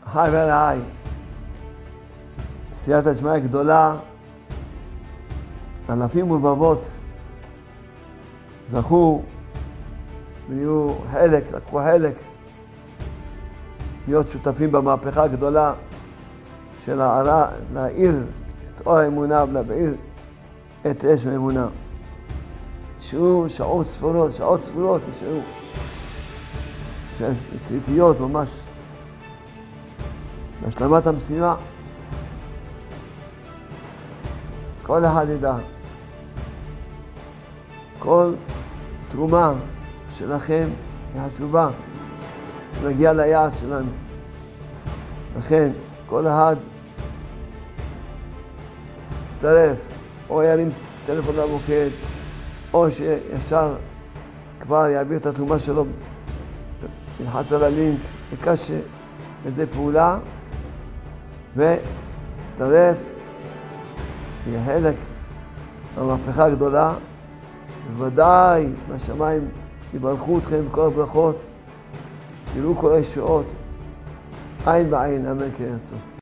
חי ורעי, סייעתא דשמיא גדולה, אלפים ורבבות זכו ויהיו חלק, לקחו חלק להיות שותפים במהפכה הגדולה של להאיר את אור האמונה ולהבעיר את אש האמונה. נשארו שעות ספורות נשארו, קריטיות ממש להשלמת המשימה. כל אחד ידע, כל תרומה שלכם היא חשובה, שנגיע ליעד שלנו. לכן כל אחד יצטרף, או ירים טלפון למוקד, או שישר כבר יעביר את התרומה שלו, ילחץ על הלינק, יקש איזו פעולה, ויצטרף, יהיה חלק במהפכה הגדולה. בוודאי מהשמיים יברכו אתכם בכל הברכות, תראו כל הישועות, עין בעין, אמן כן ירצו.